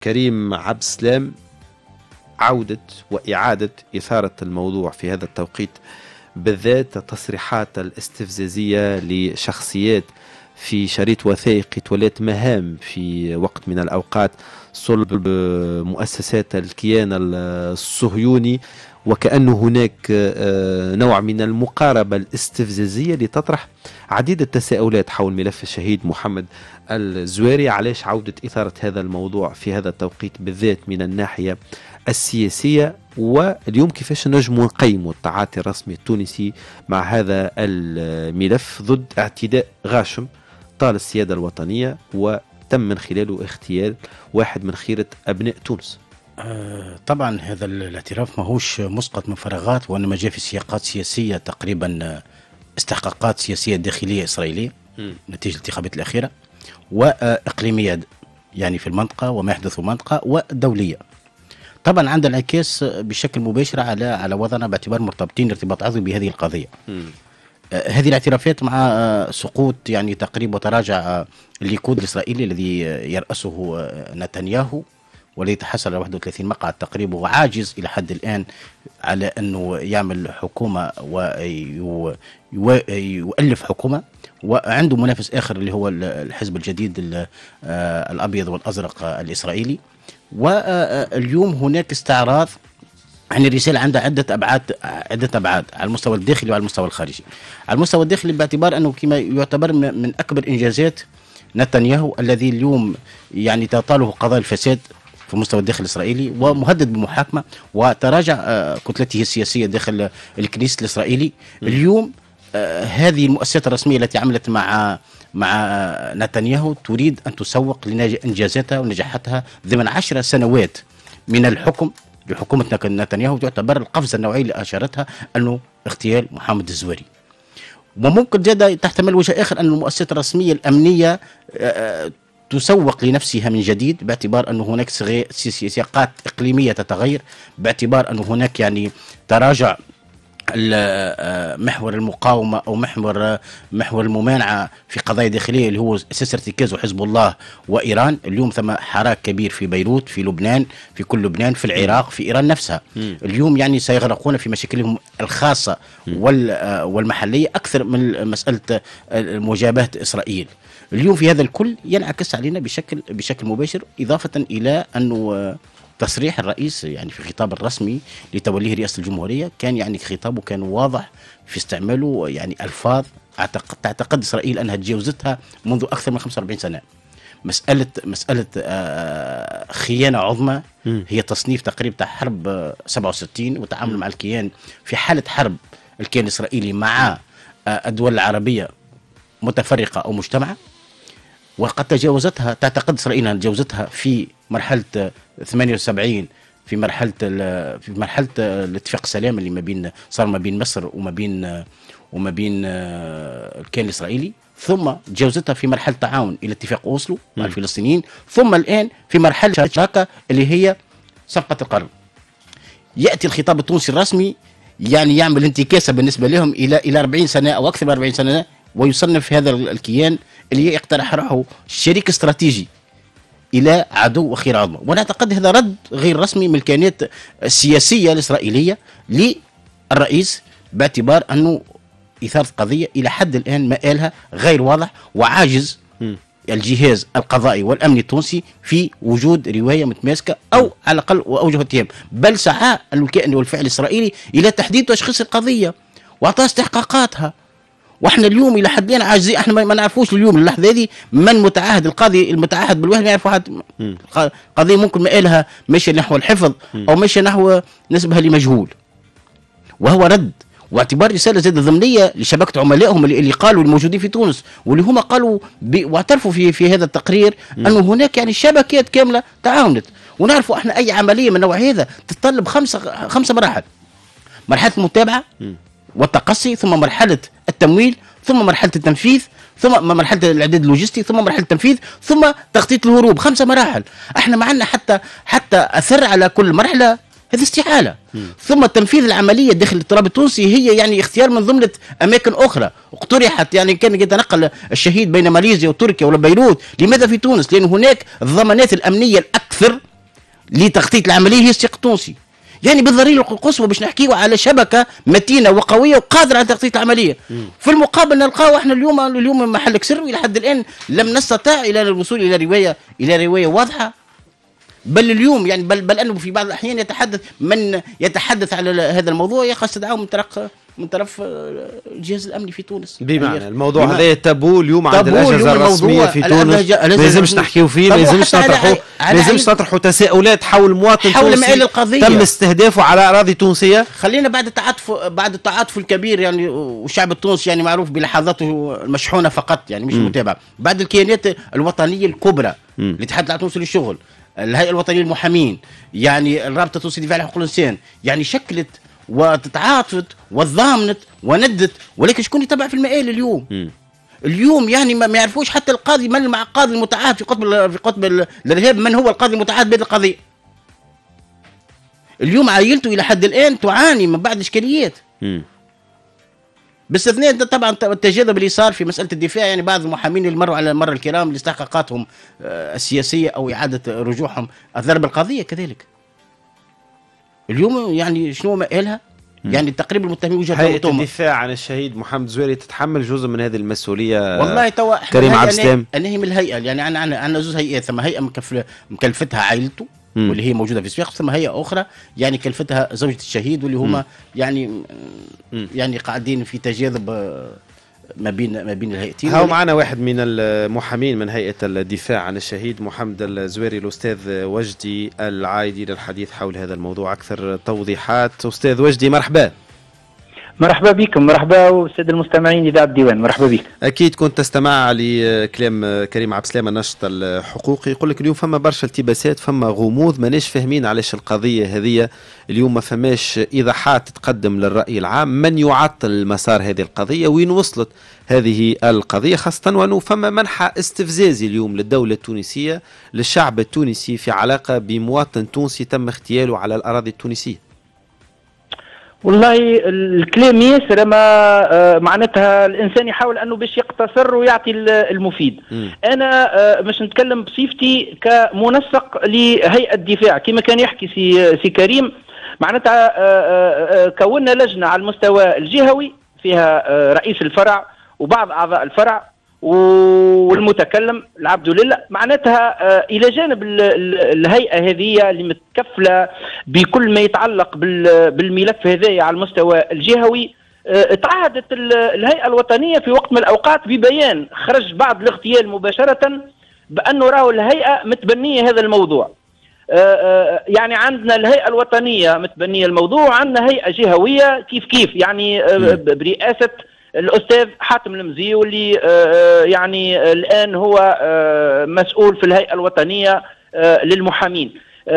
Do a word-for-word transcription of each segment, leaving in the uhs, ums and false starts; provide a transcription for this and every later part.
كريم عبد السلام عودة وإعادة إثارة الموضوع في هذا التوقيت بالذات، التصريحات الاستفزازية لشخصيات في شريط وثائقي تولات مهام في وقت من الأوقات صلب مؤسسات الكيان الصهيوني، وكأن هناك نوع من المقاربة الاستفزازية لتطرح عديد التساؤلات حول ملف الشهيد محمد الزويري. علاش عودة إثارة هذا الموضوع في هذا التوقيت بالذات من الناحية السياسية؟ واليوم كيفاش نجم نقيموا التعاطي الرسمي التونسي مع هذا الملف ضد اعتداء غاشم طال السيادة الوطنية وتم من خلاله اغتيال واحد من خيرة أبناء تونس؟ آه طبعا هذا الاعتراف ماهوش مسقط من فراغات، وانما جاء في سياقات سياسيه تقريبا استحقاقات سياسيه داخليه اسرائيليه م. نتيجه الانتخابات الاخيره، واقليميه يعني في المنطقه وما يحدث في المنطقه، ودوليه. طبعا عندها انعكاس بشكل مباشر على على وضعنا باعتبار مرتبطين ارتباط عضوي بهذه القضيه. م. آه هذه الاعترافات مع آه سقوط يعني تقريبا وتراجع آه الليكود الاسرائيلي الذي يرأسه آه نتنياهو، والذي تحصل على واحد وثلاثين مقعد تقريبا، وعاجز إلى حد الآن على أنه يعمل حكومة ويؤلف حكومة. وعنده منافس آخر اللي هو الحزب الجديد الأبيض والأزرق الإسرائيلي. واليوم هناك استعراض عن الرسالة عندها عدة أبعاد عدة أبعاد على المستوى الداخلي وعلى المستوى الخارجي. على المستوى الداخلي باعتبار أنه كما يعتبر من أكبر إنجازات نتنياهو الذي اليوم يعني تطاله قضايا الفساد في المستوى الداخل الإسرائيلي ومهدد بالمحاكمة، وتراجع آه كتلته السياسية داخل الكنيسة الإسرائيلي. م. اليوم آه هذه المؤسسات الرسمية التي عملت مع مع آه نتنياهو تريد أن تسوق لإنجازاتها ونجاحاتها ضمن عشر سنوات من الحكم لحكومة نتنياهو. تعتبر القفزة النوعية اللي أشارتها أنه اغتيال محمد الزويري. وممكن جدا تحتمل وجه آخر أن المؤسسات الرسمية الأمنية آه تسوق لنفسها من جديد، باعتبار أن هناك سياقات إقليمية تتغير، باعتبار أن هناك يعني تراجع محور المقاومة أو محور محور الممانعة في قضايا داخلية اللي هو أساس ارتكازه حزب الله وإيران. اليوم ثم حراك كبير في بيروت، في لبنان، في كل لبنان، في العراق، في إيران نفسها. م. اليوم يعني سيغرقون في مشاكلهم الخاصة والمحلية أكثر من مسألة مجابهة إسرائيل. اليوم في هذا الكل ينعكس علينا بشكل بشكل مباشر، إضافة إلى أنه تصريح الرئيس يعني في خطاب الرسمي لتوليه رئاسة الجمهورية كان يعني خطابه كان واضح في استعماله يعني ألفاظ أعتقد تعتقد إسرائيل أنها تجاوزتها منذ أكثر من خمسة وأربعين سنة. مسألة مسألة آه خيانة عظمى هي تصنيف تقريبا تاع حرب سبعة وستين، وتعامل مع الكيان في حالة حرب الكيان الإسرائيلي مع آه الدول العربية متفرقة أو مجتمعة، وقد تجاوزتها تعتقد إسرائيل أنها تجاوزتها في مرحلة ثمانية وسبعين، في مرحلة في مرحلة الاتفاق السلام اللي ما بين صار ما بين مصر وما بين وما بين الكيان الإسرائيلي، ثم تجاوزتها في مرحلة تعاون إلى اتفاق أوسلو مع الفلسطينيين، ثم الآن في مرحلة شراكة اللي هي صفقة القرن. يأتي الخطاب التونسي الرسمي يعني يعمل انتكاسة بالنسبة لهم إلى إلى أربعين سنة أو أكثر من أربعين سنة، ويصنف هذا الكيان اللي يقترح روحه شريك استراتيجي إلى عدو وخير عظمى. ونعتقد هذا رد غير رسمي من الكيانات السياسية الإسرائيلية للرئيس، باعتبار أنه إثارة قضية إلى حد الآن مآلها غير واضح، وعاجز م. الجهاز القضائي والأمني التونسي في وجود رواية متماسكة أو على الأقل وأوجه اتهام، بل سعى الكائن والفعل الإسرائيلي إلى تحديد تشخيص القضية وإعطاء استحقاقاتها. واحنا اليوم الى حد الان عاجزين، احنا ما نعرفوش اليوم اللحظه هذه من متعهد. القاضي المتعهد بالوهله ما يعرف واحد قضيه ممكن مآلها ماشيه نحو الحفظ او ماشيه نحو نسبها لمجهول، وهو رد واعتبار رساله زاد ضمنيه لشبكه عملائهم اللي, اللي قالوا الموجودين في تونس، واللي هم قالوا واعترفوا في في هذا التقرير انه هناك يعني شبكات كامله تعاونت. ونعرفوا احنا اي عمليه من نوع هذا تتطلب خمسه خمسه مراحل: مرحله المتابعه والتقصي، ثم مرحلة التمويل، ثم مرحلة التنفيذ، ثم مرحلة الإعداد اللوجستي، ثم مرحلة التنفيذ، ثم تخطيط الهروب. خمسة مراحل. احنا معنا حتى حتى أثر على كل مرحلة هذه استحالة. م. ثم تنفيذ العملية داخل التراب التونسي هي يعني اختيار من ضمن أماكن أخرى اقترحت، يعني كان يتنقل الشهيد بين ماليزيا وتركيا ولا بيروت، لماذا في تونس؟ لأن هناك الضمانات الأمنية الأكثر لتغطيه العمليه هي السياق التونسي. يعني بالضريره القصوى باش نحكيو على شبكه متينه وقويه وقادره على تغطيه العمليه. مم. في المقابل نلقاو احنا اليوم اليوم محلك سر، الى حد الان لم نستطع الى الوصول الى روايه الى روايه واضحه. بل اليوم يعني بل, بل انه في بعض الاحيان يتحدث من يتحدث على هذا الموضوع يا استدعاه من طرف من طرف الجهاز الامني في تونس. بمعنى يعني الموضوع هذا تابو اليوم عند الاجهزه الرسميه في تونس، ما لازمش نحكيو فيه، ما لازمش نطرحوا ما لازمش نطرحوا تساؤلات حول مواطن حول مآل القضيه تم استهدافه على اراضي تونسيه. خلينا بعد التعاطف بعد التعاطف الكبير يعني، والشعب التونسي يعني معروف بلحظاته المشحونه فقط يعني مش المتابعه، بعد الكيانات الوطنيه الكبرى، الاتحاد التونسي للشغل، الهيئه الوطنيه للمحامين، يعني الرابطه التونسيه للدفاع عن حقوق الانسان، يعني شكلت وتتعاطفت وتضامنت وندت، ولكن شكون يتبع في المآل اليوم؟ م. اليوم يعني ما يعرفوش حتى القاضي من مع القاضي المتعهد في قطب في قطب الارهاب، من هو القاضي المتعهد بهذه القضيه؟ اليوم عائلته الى حد الان تعاني من بعض الاشكاليات. م. باستثناء طبعا التجاذب اللي صار في مساله الدفاع، يعني بعض المحامين اللي مروا على مر الكرام لاستحقاقاتهم السياسيه او اعاده رجوعهم الضربه القضيه كذلك. اليوم يعني شنو مآلها؟ يعني تقريبا المتهمين وجهه هيئة الدفاع عن الشهيد محمد زويري تتحمل جزء من هذه المسؤوليه. والله توا كريم عبد السلام انا هي من الهيئه، يعني انا انا انا زوج هيئات، ثم هيئه مكلفتها عائلته مم. واللي هي موجوده في السياق، ثم هيئه اخرى يعني كلفتها زوجة الشهيد واللي هما يعني مم. يعني قاعدين في تجاذب ما بين ما بين الهيئتين. هاو معنا واحد من المحامين من هيئة الدفاع عن الشهيد محمد الزويري، الأستاذ وجدي العايدي، للحديث حول هذا الموضوع أكثر توضيحات. أستاذ وجدي مرحبا. مرحبا بكم، مرحبا والسادة المستمعين إذاعة الديوان، مرحبا بك. أكيد كنت تستمع لكلام كريم عبد السلام الناشط الحقوقي، يقول لك اليوم فما برشا التباسات، فما غموض، ماناش فاهمين علاش القضية هذه اليوم ما فماش إيضاحات تقدم للرأي العام، من يعطل مسار هذه القضية، وين وصلت هذه القضية، خاصة وأنه فما منحى استفزازي اليوم للدولة التونسية للشعب التونسي في علاقة بمواطن تونسي تم اغتياله على الأراضي التونسية. والله الكلام ياسر، ما آه معناتها الانسان يحاول انه باش يقتصر ويعطي المفيد. م. انا آه باش نتكلم بصفتي كمنسق لهيئه الدفاع كما كان يحكي سي, سي كريم. معناتها آه آه كونا لجنه على المستوى الجهوي فيها آه رئيس الفرع وبعض اعضاء الفرع والمتكلم العبد لله. معناتها الى جانب الهيئه هذه اللي متكفله بكل ما يتعلق بالملف هذايا على المستوى الجهوي، تعهدت الهيئه الوطنيه في وقت من الاوقات ببيان خرج بعد الاغتيال مباشره بانه راهو الهيئه متبنيه هذا الموضوع. يعني عندنا الهيئه الوطنيه متبنيه الموضوع، عندنا هيئه جهويه كيف كيف يعني برئاسه الأستاذ حاتم المزي، واللي يعني الآن هو مسؤول في الهيئة الوطنية للمحامين.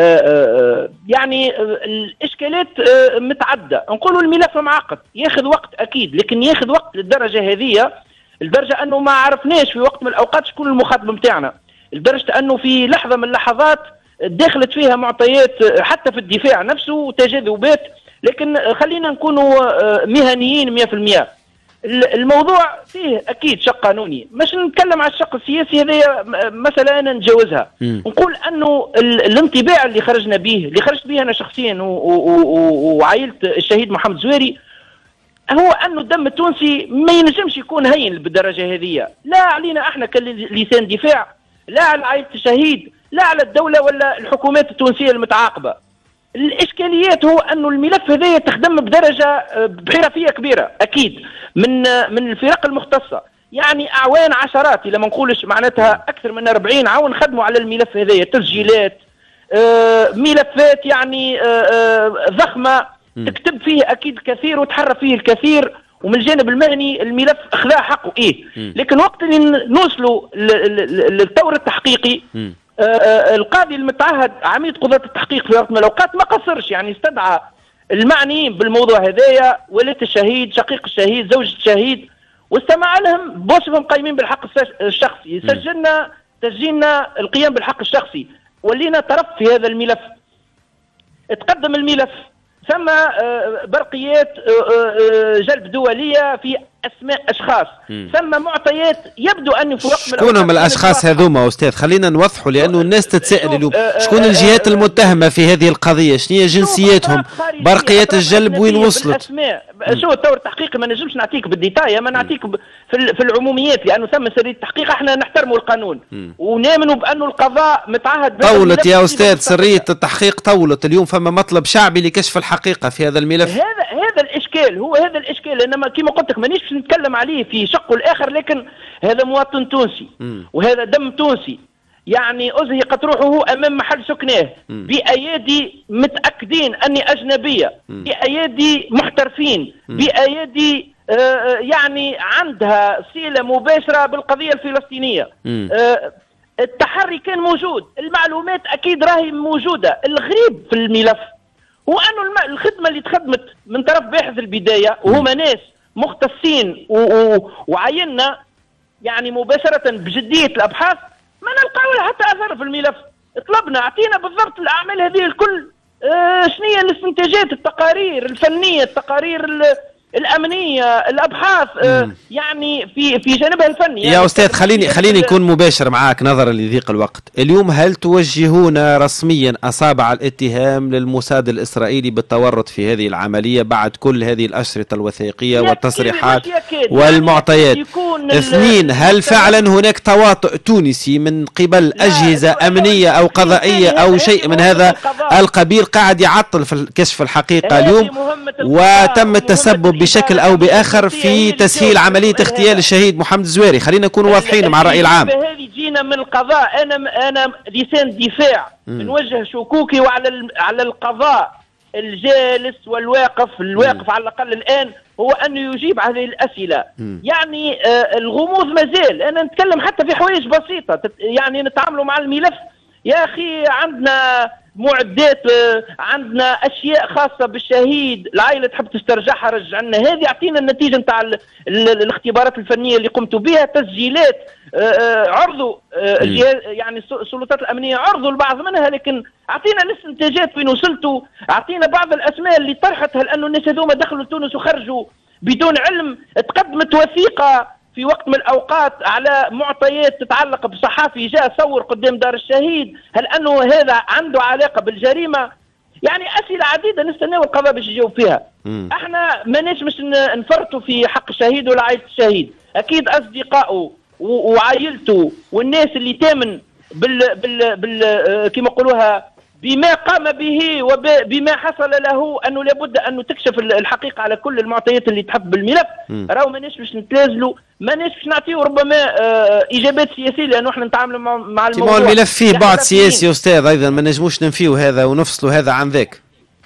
يعني الإشكالات متعدة، نقولوا الملف معقد ياخذ وقت أكيد، لكن ياخذ وقت للدرجة هذه، لدرجة أنه ما عرفناش في وقت من الأوقات شكون المخاطب متاعنا، لدرجة أنه في لحظة من اللحظات دخلت فيها معطيات حتى في الدفاع نفسه وتجاذبات. لكن خلينا نكونوا مهنيين مئة بالمئة. الموضوع فيه اكيد شق قانوني، مش نتكلم على الشق السياسي هذا مساله انا نتجاوزها. م. نقول انه الانطباع اللي خرجنا به اللي خرجت به انا شخصيا وعائله الشهيد محمد زويري هو انه الدم التونسي ما ينجمش يكون هين بالدرجه هذه، لا علينا احنا كلسان دفاع، لا على عائله الشهيد، لا على الدوله ولا الحكومات التونسيه المتعاقبه. الاشكاليات هو انه الملف هذا تخدم بدرجه بحرفيه كبيره اكيد من من الفرق المختصه، يعني اعوان عشرات اذا ما نقولش معناتها اكثر من أربعين عون خدموا على الملف هذا، تسجيلات آه ملفات يعني آه ضخمه تكتب فيه اكيد كثير وتحرى فيه الكثير، ومن الجانب المهني الملف اخلاء حقه ايه. لكن وقت اللي نوصلوا للطور التحقيقي آه آه القاضي المتعهد عميد قضاة التحقيق في وقت من الاوقات ما قصرش، يعني استدعى المعنيين بالموضوع هذايا، ولية الشهيد، شقيق الشهيد، زوجة الشهيد، واستمع لهم بوصفهم قايمين بالحق الشخصي، سجلنا تسجيلنا القيام بالحق الشخصي، ولينا طرف في هذا الملف. تقدم الملف ثم برقيات جلب دولية في اسماء اشخاص، ثم معطيات يبدو ان في وقت من شكون هم الاشخاص هذوما استاذ؟ خلينا نوضحوا لانه الناس تتساءل اليوم شكون الجهات المتهمه في هذه القضيه؟ شنو هي جنسياتهم؟ برقيات الجلب وين وصلت؟ شو الدور التحقيقي ما نجمش نعطيك بالديتاي، ما نعطيك في, في العموميات لانه ثم سريه التحقيق. احنا نحترموا القانون ونامنوا بانه القضاء متعهد. طولت يا استاذ سريه التحقيق، طولت. اليوم فما مطلب شعبي لكشف الحقيقه في هذا الملف. هذا هذا الاشكال، هو هذا الاشكال. انما كما قلت لك مانيش نتكلم عليه في شقه الاخر، لكن هذا مواطن تونسي م. وهذا دم تونسي، يعني ازهقت روحه امام محل سكناه بايادي متاكدين اني اجنبيه، م. بايادي محترفين، م. بايادي آه يعني عندها صله مباشره بالقضيه الفلسطينيه. آه التحري كان موجود، المعلومات اكيد راهي موجوده. الغريب في الملف هو انه الخدمه اللي تخدمت من طرف باحث البدايه وهما ناس مختصين وعيننا يعني مباشره بجديه الابحاث، ما نلقاو لها حتى اثر في الملف. طلبنا اعطينا بالضبط الاعمال هذه الكل، آه شنو هي الاستنتاجات، التقارير الفنيه، التقارير الامنيه، الابحاث آه يعني في في جانبها الفني. يا يعني استاذ خليني خليني نكون مباشر معاك نظرا لضيق الوقت. اليوم هل توجهون رسميا اصابع الاتهام للموساد الاسرائيلي بالتورط في هذه العمليه بعد كل هذه الاشرطه الوثائقيه والتصريحات والمعطيات؟ اثنين، هل فعلا هناك تواطؤ تونسي من قبل اجهزه امنيه او قضائيه او شيء من هذا القبيل قاعد يعطل في كشف الحقيقه اليوم وتم التسبب بشكل او باخر في تسهيل عمليه اغتيال الشهيد محمد الزويري؟ خلينا نكون واضحين مع الراي العام. هذه جينا من القضاء، انا انا لسان دفاع نوجه شكوكي وعلى على القضاء الجالس والواقف، الواقف على الاقل الان هو انه يجيب هذه الاسئله. م. يعني آه الغموض مازال. انا نتكلم حتى في حوايج بسيطه، يعني نتعاملوا مع الملف يا اخي، عندنا معدات، عندنا اشياء خاصه بالشهيد، العائله تحب تسترجعها رجعنا، هذه اعطينا النتيجه نتاع الاختبارات الفنيه اللي قمتوا بها، تسجيلات عرضوا يعني السلطات الامنيه عرضوا البعض منها، لكن اعطينا الاستنتاجات وين وصلتوا، اعطينا بعض الاسماء اللي طرحتها، لانه الناس هذوما دخلوا تونس وخرجوا بدون علم. تقدمت وثيقه في وقت من الأوقات على معطيات تتعلق بصحافي جاء صور قدام دار الشهيد، هل أنه هذا عنده علاقة بالجريمة؟ يعني أسئلة عديدة نستناو القضاء باش يجاوب فيها. م. احنا ماناش مش نفرطوا في حق الشهيد ولا عائلة الشهيد، أكيد أصدقائه وعائلته والناس اللي تامن بال بال بال كما يقولوها بما قام به وبما حصل له، انه لابد انه تكشف الحقيقه على كل المعطيات اللي تحب بالملف. راهو ماناش باش نتنازلوا، ماناش باش نعطيو ربما اجابات سياسيه، لانه احنا نتعاملوا مع, مع الموضوع. الملف فيه بعد سياسي استاذ ايضا، ما نجموش ننفيو هذا ونفصلوا هذا عن ذاك.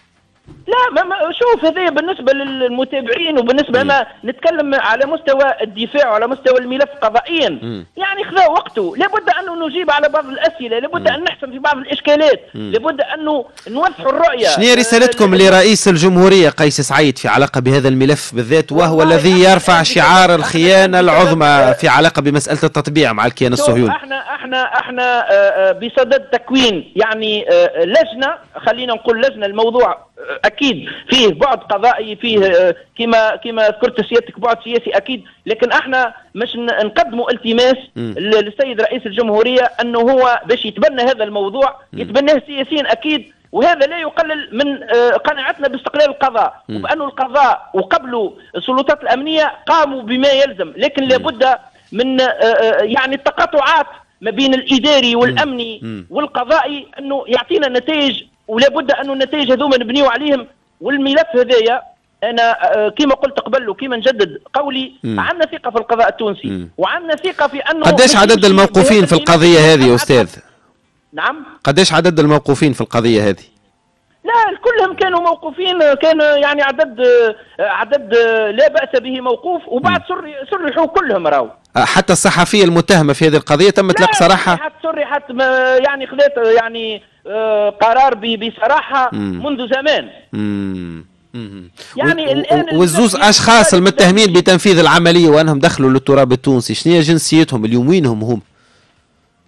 لا ما ما شوف، هذا بالنسبه للمتابعين وبالنسبه انا نتكلم على مستوى الدفاع وعلى مستوى الملف قضائيا. م. يعني خذا وقته، لابد انه نجيب على بعض الاسئله، لابد م. ان نحسم في بعض الاشكالات، م. لابد انه نوضحوا الرؤيه. شنو هي رسالتكم لرئيس الجمهوريه قيس سعيد في علاقه بهذا الملف بالذات، وهو الذي يرفع شعار الخيانه العظمى في علاقه بمساله التطبيع مع الكيان الصهيوني؟ احنا احنا احنا بصدد تكوين يعني لجنه، خلينا نقول لجنه، الموضوع اكيد فيه بعد قضائي، فيه كما كما ذكرت سيادتك بعد سياسي اكيد، لكن احنا مش نقدموا التماس للسيد رئيس الجمهوريه انه هو باش يتبنى هذا الموضوع، يتبناه سياسيا اكيد، وهذا لا يقلل من قناعتنا باستقلال القضاء وبانه القضاء وقبله السلطات الامنيه قاموا بما يلزم، لكن لابد من يعني التقاطعات ما بين الاداري والامني والقضائي انه يعطينا نتائج، ولا بد انه النتائج هذوما نبنيو عليهم. والملف هذايا انا كما قلت قبل وكما نجدد قولي، عندنا ثقه في القضاء التونسي وعندنا ثقه في انه قداش عدد الموقوفين في القضيه هذه يا استاذ؟ نعم قداش عدد الموقوفين في القضيه هذه؟ لا كلهم كانوا موقوفين، كان يعني عدد عدد لا باس به موقوف، وبعد سرحوا كلهم راهو. حتى الصحفيه المتهمه في هذه القضيه تم اطلاق سراحها؟ حتى سرحت يعني خذت يعني قرار بصراحه منذ زمان. مم. مم. يعني الان والزوز اشخاص المتهمين بتنفيذ العمليه وانهم دخلوا للتراب التونسي، شنو هي جنسيتهم اليوم؟ وينهم هم؟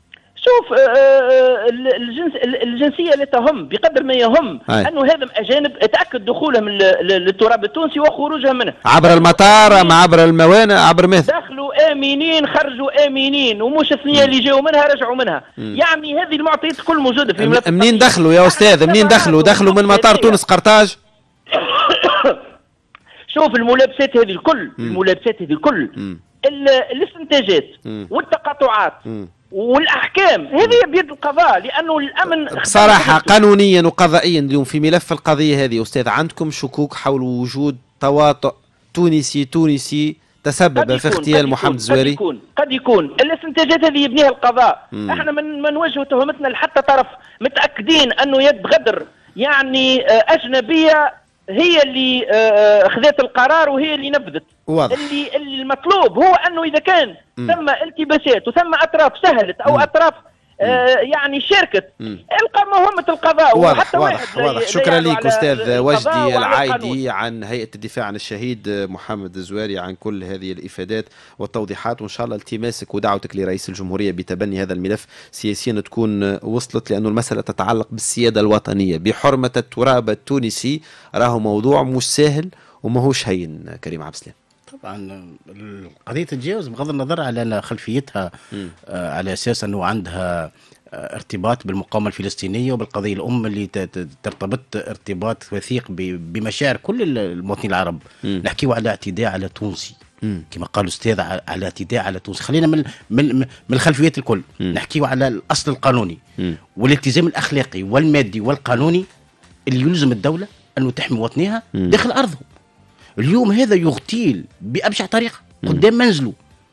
شوف آه الجنس الجنسيه لا تهم بقدر ما يهم انه هذم اجانب تاكد دخولهم للتراب التونسي وخروجها منه عبر المطار ام عبر الموانئ عبر مثل دخلوا امنين خرجوا امنين ومش الثنيه اللي جاوا منها رجعوا منها. مم. يعني هذه المعطيات كل موجوده في ملف. منين دخلوا يا استاذ منين دخلوا دخلوا من مطار تونس قرطاج. شوف الملابسات هذه الكل الملابسات هذه الكل الاستنتاجات والتقاطعات مم. والاحكام هذه بيد القضاء لانه الامن بصراحه قانونيا وقضائيا اليوم في ملف القضيه هذه استاذ عندكم شكوك حول وجود تواطؤ تونسي تونسي تسبب في اغتيال محمد الزواري؟ قد يكون قد يكون الاستنتاجات هذه يبنيها القضاء. مم. احنا من ما نوجهوا تهمتنا لحتى طرف متاكدين انه يد غدر يعني اجنبيه هي اللي اخذت القرار وهي اللي نفذت. واضح. اللي اللي المطلوب هو انه اذا كان م. ثم التباسات وثم اطراف سهلت او م. اطراف آه يعني شاركت القى مهمه القضاء. واضح وحتى واضح واحد واضح. شكرا لك استاذ وجدي العايدي عن هيئه الدفاع عن الشهيد محمد الزواري عن كل هذه الافادات والتوضيحات، وان شاء الله التماسك ودعوتك لرئيس الجمهوريه بتبني هذا الملف سياسيا تكون وصلت، لانه المساله تتعلق بالسياده الوطنيه بحرمه التراب التونسي، راهو موضوع مش سهل وماهوش هين. كريم عبد السلام طبعا قضية تتجاوز بغض النظر على خلفيتها آه على أساس أنه عندها آه ارتباط بالمقاومة الفلسطينية وبالقضية الأم اللي ترتبط ارتباط وثيق بمشاعر كل المواطنين العرب. نحكيه على اعتداء على تونسي كما قال الأستاذ، على اعتداء على تونسي. خلينا من من من الخلفيات الكل نحكيه على الأصل القانوني والالتزام الأخلاقي والمادي والقانوني اللي يلزم الدولة أنه تحمي مواطنيها داخل أرضهم. اليوم هذا يغتيل بأبشع طريقة قدام منزله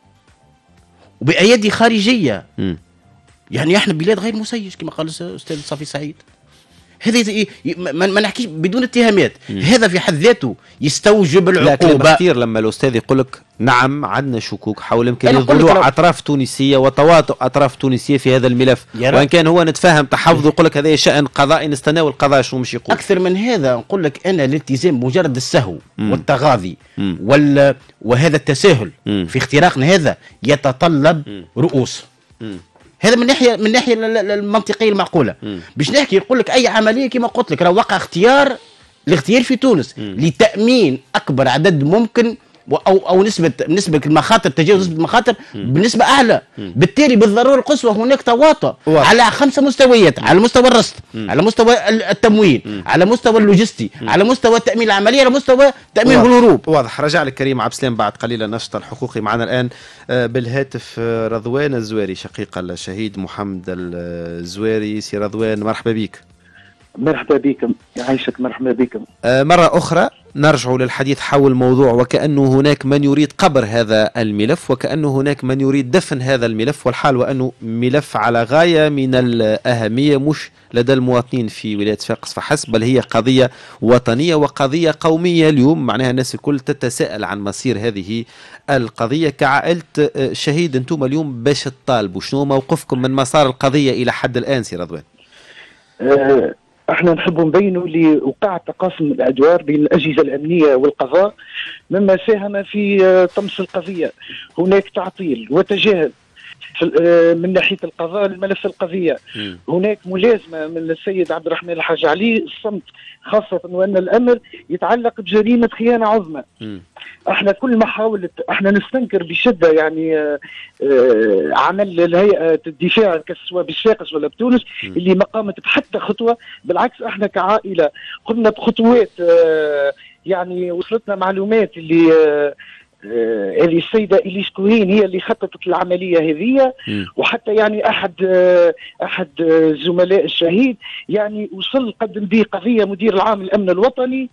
وبأيادي خارجية. م. يعني احنا بلاد غير مسيج كما قال الأستاذ صافي سعيد. هذا ما نحكيش بدون اتهامات، هذا في حد ذاته يستوجب العقوبة. كثير لما الأستاذ يقول لك نعم عندنا شكوك حول إمكانية ضلوع أطراف تونسية وتواطؤ أطراف تونسية في هذا الملف، وإن كان هو نتفاهم تحفظ يقول لك هذا شأن قضائي نستناه القضاء شو مش يقول. أكثر من هذا نقول لك أنا الالتزام مجرد السهو م. والتغاضي وال... وهذا التساهل م. في اختراقنا هذا يتطلب م. رؤوس. م. هذا من ناحيه من ناحيه المنطقيه المعقوله. باش نحكي يقول لك اي عمليه كما قلت لك راه وقع اختيار الاختيار في تونس م. لتامين اكبر عدد ممكن او او نسبه نسبه المخاطر تجاوز نسبه المخاطر بنسبه اعلى. م. بالتالي بالضروره القصوى هناك تواطؤ على خمسه مستويات، على مستوى الرصد، م. على مستوى التموين، م. على مستوى اللوجستي، م. على مستوى التامين العمليه، على مستوى تامين الهروب. واضح. رجع لك كريم عبد السلام بعد قليل النشط الحقوقي. معنا الان بالهاتف رضوان الزواري شقيق الشهيد محمد الزواري. سي رضوان مرحبا بك. مرحبا بكم يعيشك. مرحبا بكم. مرة أخرى نرجع للحديث حول الموضوع، وكأنه هناك من يريد قبر هذا الملف وكأنه هناك من يريد دفن هذا الملف، والحال وأنه ملف على غاية من الأهمية مش لدى المواطنين في ولاية صفاقس فحسب، بل هي قضية وطنية وقضية قومية. اليوم معناها الناس الكل تتساءل عن مصير هذه القضية. كعائلة شهيد أنتم اليوم باش تطالبوا، شنو موقفكم من مسار القضية إلى حد الآن سي رضوان؟ أه احنا نحب نبينوا اللي وقع تقاسم الادوار بين الاجهزه الامنيه والقضاء مما ساهم في طمس القضيه. هناك تعطيل وتجاهل من ناحيه القضاء لملف القضيه. م. هناك ملازمه من السيد عبد الرحمن الحاج علي الصمت، خاصه وان الامر يتعلق بجريمه خيانه عظمى. م. احنا كل محاولة احنا نستنكر بشده يعني آآ آآ عمل الهيئه الدفاع كسواء بالصفاقس ولا بتونس اللي ما قامت بحتى خطوه. بالعكس احنا كعائله قمنا بخطوات يعني وصلتنا معلومات اللي هذه السيده إليس كوهين هي اللي خططت العمليه هذه، وحتى يعني احد احد زملاء الشهيد يعني وصل قدم به قضيه مدير العام الامن الوطني،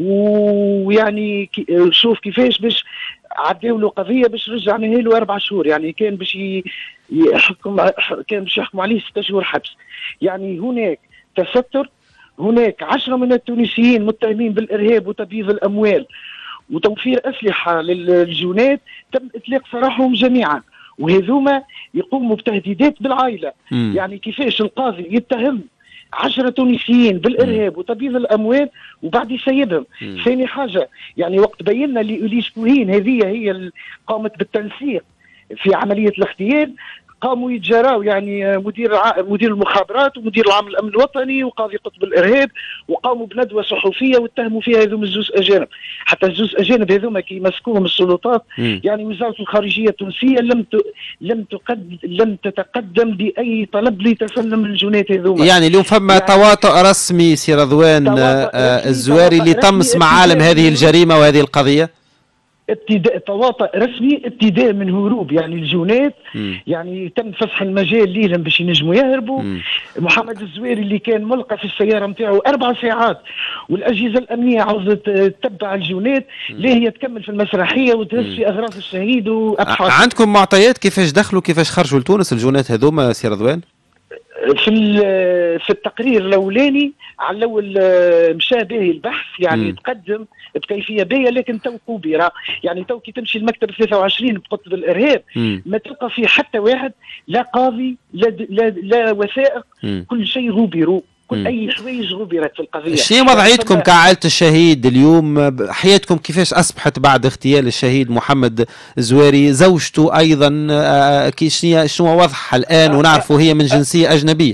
ويعني شوف كيفاش باش عداو له قضيه باش رجعنا له اربع شهور، يعني كان باش يحكم كان باش يحكموا عليه ستة شهور حبس. يعني هناك تستر، هناك عشرة من التونسيين متهمين بالارهاب وتبييض الاموال وتوفير أسلحة للجنات تم إطلاق سراحهم جميعا، وهذوما يقوموا بتهديدات بالعائلة. م. يعني كيفاش القاضي يتهم عشرة تونسيين بالإرهاب م. وتبييض الأموال وبعد يسيبهم. ثاني حاجة يعني وقت بينا لإليس كوهين هذه هي اللي قامت بالتنسيق في عملية الاغتيال، قاموا يتجاراوا يعني مدير مدير المخابرات ومدير العام الامن الوطني وقاضي قطب الارهاب، وقاموا بندوه صحفيه واتهموا فيها هذوم الزوز اجانب. حتى الزوز اجانب هذوما كي مسكوهم السلطات م. يعني وزاره الخارجيه التونسيه لم ت... لم تقد... لم تتقدم باي طلب لتسلم الجنات هذوما. يعني اليوم فما يعني تواطؤ رسمي سي رضوان الزواري اللي طمس معالم هذه الجريمه وهذه القضيه. ابتداء تواطؤ رسمي ابتداء من هروب يعني الجنات، يعني تم فتح المجال ليهم باش ينجموا يهربوا. مم. محمد الزواري اللي كان ملقى في السياره نتاعو اربع ساعات والاجهزه الامنيه عاوزه تتبع الجنات، لا هي تكمل في المسرحيه وتهز في اغراض الشهيد وابحاث. عندكم معطيات كيفاش دخلوا كيفاش خرجوا لتونس الجنات هذوما سي رضوان؟ في في التقرير الاولاني على الاول مشى به البحث يعني م. تقدم بكيفيه باهيه، لكن تو كبيره يعني تو كي تمشي المكتب ثلاثة وعشرين بقطب الارهاب م. ما تلقى فيه حتى واحد، لا قاضي لا لا, لا وثائق، م. كل شيء غبروا، كل اي حوايج غبرت في القضيه. شنو وضعيتكم كعائله الشهيد اليوم؟ حياتكم كيفاش اصبحت بعد اغتيال الشهيد محمد الزواري؟ زوجته ايضا كي شنو شنو وضعها الان ونعرفوا هي من جنسيه اجنبيه؟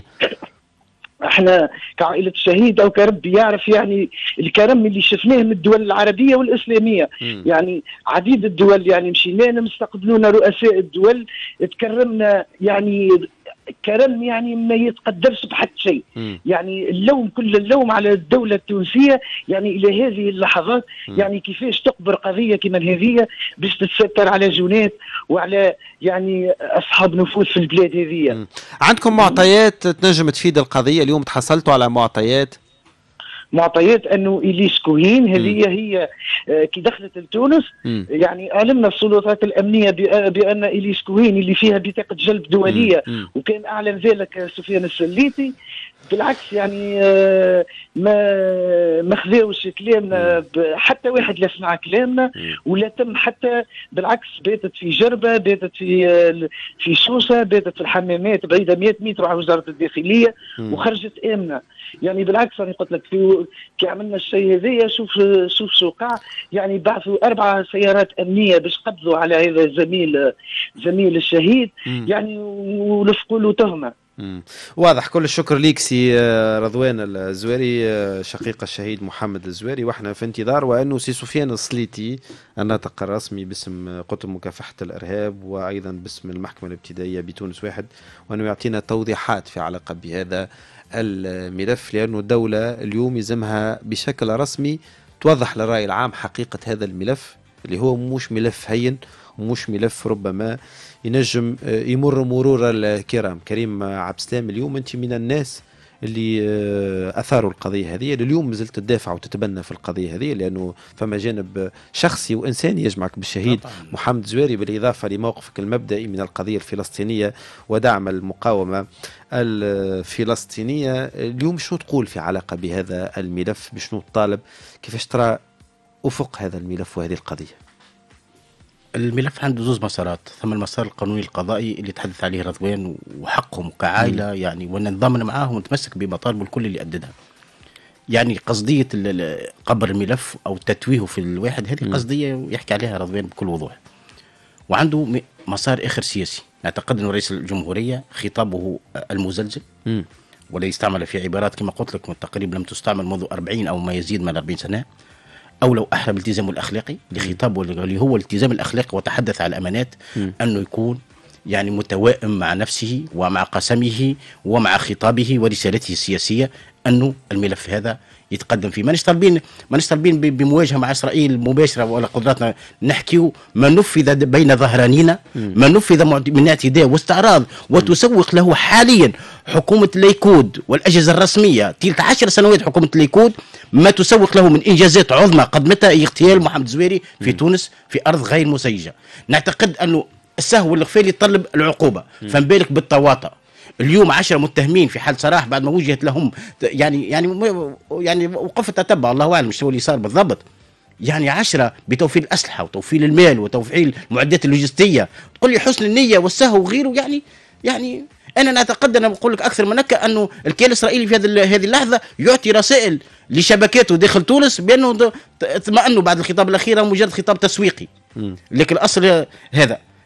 احنا كعائله الشهيد او كرب يعرف يعني الكرم اللي شفناه من الدول العربيه والاسلاميه، م. يعني عديد الدول يعني مشينا نستقبلونا رؤساء الدول، تكرمنا يعني كرم يعني ما يتقدرش بحد شيء. م. يعني اللوم كل اللوم على الدولة التونسية يعني إلى هذه اللحظات، م. يعني كيفاش تقبر قضية كما هذه باش تتستر على جنات وعلى يعني أصحاب نفوذ في البلاد هذه. عندكم معطيات تنجم تفيد القضية اليوم؟ تحصلتوا على معطيات؟ معطيات انه اليس كوهين هذه هي آه كي دخلت لتونس يعني علمنا السلطات الامنيه بان اليس كوهين اللي فيها بطاقه جلب دوليه، مم. وكان اعلن ذلك سفيان السليتي. بالعكس يعني آه ما ما خذاوش كلامنا، حتى واحد لا سمع كلامنا ولا تم حتى، بالعكس باتت في جربه، باتت في آه في شوشه، باتت في الحمامات بعيده مئة متر على وزاره الداخليه، مم. وخرجت امنه. يعني بالعكس انا قلت لك في كي عملنا الشيء هذايا شوف شوف شو وقع، يعني بعثوا اربع سيارات امنيه باش قبضوا على هذا الزميل زميل الشهيد، مم. يعني ولفقوا له تهمه. مم. واضح. كل الشكر ليك سي رضوان الزواري شقيق الشهيد محمد الزواري، واحنا في انتظار وانه سي سفيان السليتي الناطق الرسمي باسم قطب مكافحه الارهاب وايضا باسم المحكمه الابتدائيه بتونس واحد، وانه يعطينا توضيحات في علاقه بهذا الملف، لانه الدوله اليوم يلزمها بشكل رسمي توضح للراي العام حقيقه هذا الملف اللي هو مش ملف هين ومش ملف ربما ينجم يمر مرور الكرام. كريم عبد السلام، اليوم انت من الناس اللي اثاروا القضيه هذه، اليوم مازلت تدافع وتتبنى في القضيه هذه، لانه فما جانب شخصي وانساني يجمعك بالشهيد محمد الزواري، بالاضافه لموقفك المبدئي من القضيه الفلسطينيه ودعم المقاومه الفلسطينيه. اليوم شنو تقول في علاقه بهذا الملف؟ بشنو تطالب؟ كيفاش ترى افق هذا الملف وهذه القضيه؟ الملف عنده زوز مسارات، ثم المسار القانوني القضائي اللي تحدث عليه رضوان وحقهم كعائله، م. يعني وننضمن معاهم ونتمسك بمطالب الكل اللي أددها. يعني قصديه قبر الملف او تتويهه في الواحد، هذه قصديه يحكي عليها رضوان بكل وضوح. وعنده مسار اخر سياسي، نعتقد انه رئيس الجمهوريه خطابه المزلزل م. ولا يستعمل في عبارات كما قلت لك تقريبا لم تستعمل منذ أربعين او ما يزيد من أربعين سنه، أو لو أحرى بالالتزام الأخلاقي لخطابه اللي هو الالتزام الأخلاقي، وتحدث على الأمانات، م. أنه يكون يعني متوائم مع نفسه ومع قسمه ومع خطابه ورسالته السياسية، أنه الملف هذا يتقدم فيه. مانيش طالبين مانيش طالبين بمواجهة مع إسرائيل مباشرة ولا قدراتنا، نحكيو ما نفذ بين ظهرانينا، ما نفذ من اعتداء واستعراض وتسوق له حاليا حكومة الليكود والأجهزة الرسمية. تلت عشر سنوات حكومة الليكود ما تسوق له من إنجازات عظمى قدمتها اغتيال محمد الزواري في م. تونس في أرض غير مسيجة. نعتقد أنه السهو والغفال يطلب العقوبة، فما بالك بالتواطؤ. اليوم عشرة متهمين في حال سراح بعد ما وجهت لهم يعني يعني يعني وقفت اتبع الله اعلم شو اللي صار بالضبط. يعني عشرة بتوفير الاسلحه وتوفير المال وتوفير المعدات اللوجستيه، تقول لي حسن النيه والسهو وغيره. يعني يعني انا نعتقد، انا بقول لك اكثر من هكا، انه الكيان الاسرائيلي في هذه اللحظه يعطي رسائل لشبكاته داخل تونس بانه اطمئنوا بعد الخطاب الاخير مجرد خطاب تسويقي، لكن الاصل هذا.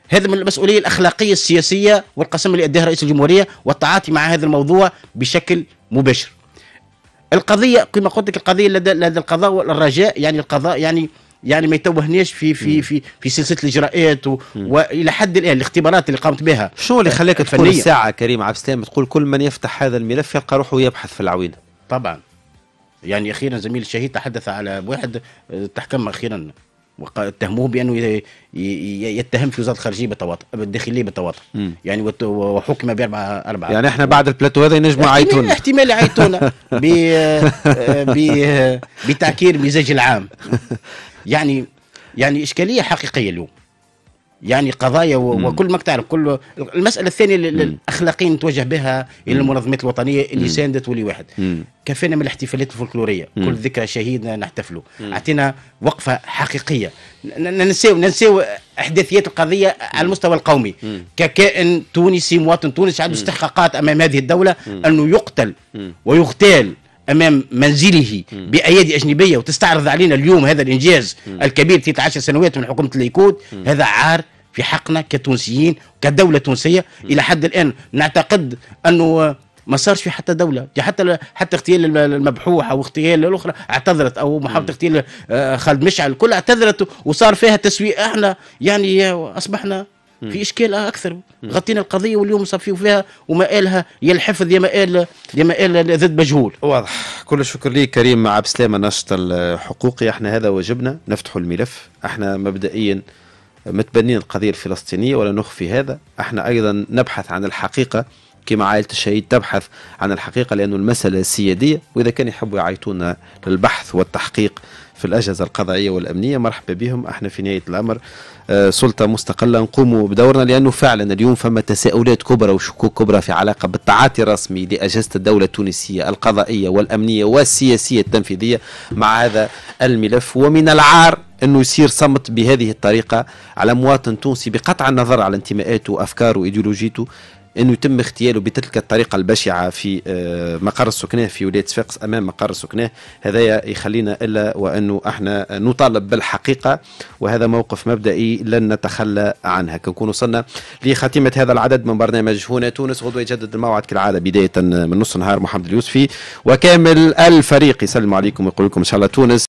هذا من المسؤوليه الاخلاقيه السياسيه والقسم اللي اداها رئيس الجمهوريه والتعاطي مع هذا الموضوع بشكل مباشر. القضيه كما قلت لك، القضيه لدى, لدى القضاء والرجاء، يعني القضاء يعني يعني ما يتوهناش في في في في سلسله الاجراءات و... والى حد الان الاختبارات اللي قامت بها. شنو اللي خلاك تقول الساعه كريم عبد السلام تقول كل من يفتح هذا الملف يلقى روحه يبحث في العوينه؟ طبعا يعني اخيرا زميل الشهيد تحدث على واحد تحكم اخيرا واتهموه بانه يتهم في وزاره الخارجيه بالتواطؤ بالداخليه بالتواطؤ، يعني وحكم باربعه اربعه. يعني احنا بعد البلاتو هذا ينجموا يعيطونا، احتمال يعيطونا بتعكير مزاج العام. يعني يعني اشكاليه حقيقيه اليوم، يعني قضايا وكل ما تعرف كل المساله الثانيه الاخلاقيه نتوجه بها الى المنظمات الوطنيه اللي ساندت ولي واحد. كفانا من الاحتفالات الفولكلوريه، كل ذكرى شهيد نحتفلوا، اعطينا وقفه حقيقيه ننساو ننساو احداثيات القضيه على المستوى القومي. ككائن تونسي مواطن تونسي عنده استحقاقات امام هذه الدوله انه يقتل ويغتال امام منزله بايادي اجنبيه وتستعرض علينا اليوم هذا الانجاز الكبير ثلاث عشرة سنوات من حكومه الليكود. هذا عار في حقنا كتونسيين كدوله تونسيه. الى حد الان نعتقد انه ما صارش في حتى دوله، حتى حتى اغتيال المبحوح او اغتيال الاخرى اعتذرت، او محاوله اغتيال خالد مشعل كلها اعتذرت وصار فيها تسويق. احنا يعني اصبحنا في اشكال اكثر، غطينا القضيه واليوم صافيوا فيها ومآلها يا الحفظ يا مآل يا مآل ضد مجهول. واضح. كل الشكر ليك كريم عبد السلام الناشط الحقوقي. احنا هذا واجبنا، نفتحوا الملف. احنا مبدئيا متبنين القضيه الفلسطينيه ولا نخفي هذا. احنا ايضا نبحث عن الحقيقه كما عائلة الشهيد تبحث عن الحقيقة، لأنه المسألة سيادية، وإذا كان يحبوا يعيطونا للبحث والتحقيق في الأجهزة القضائية والأمنية مرحبا بهم. احنا في نهاية الأمر آه سلطة مستقلة نقوموا بدورنا، لأنه فعلا اليوم فما تساؤلات كبرى وشكوك كبرى في علاقة بالتعاطي الرسمي لأجهزة الدولة التونسية القضائية والأمنية والسياسية التنفيذية مع هذا الملف. ومن العار أنه يصير صمت بهذه الطريقة على مواطن تونسي بقطع النظر على انتماءاته وأفكاره وإيديولوجيته، انه يتم اغتياله بتلك الطريقه البشعه في مقر السكناه في ولايه صفاقس امام مقر السكناه. هذا يخلينا الا وانه احنا نطالب بالحقيقه، وهذا موقف مبدئي لن نتخلى عنها. كنكون وصلنا لخاتمه هذا العدد من برنامج هنا تونس. غدوه يجدد الموعد كالعاده بدايه من نص نهار. محمد اليوسفي وكامل الفريق يسلم عليكم ويقول لكم ان شاء الله تونس